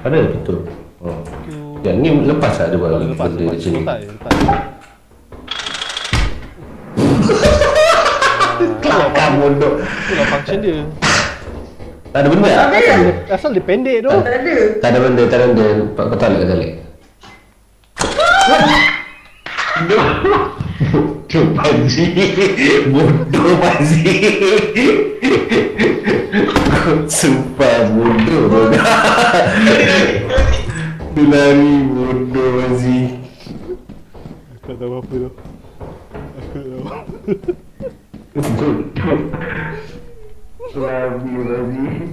Ada betul. Oh. Yang ni lepas tak ada buat Lepas benda macam ni? lepas. Kelakar bodoh. Itulah function dia. Tak ada benda tak? Asal dia pendek tu. Tak ada. Tak ada benda, tak ada benda. Kau tahu tak kali? Bodoh Panji. Bodoh Panji. Sumpah bodoh. Dia lari bodoh Panji. Aku tak tahu apa tu. Aku tak tahu. Bodoh. Lari Panji.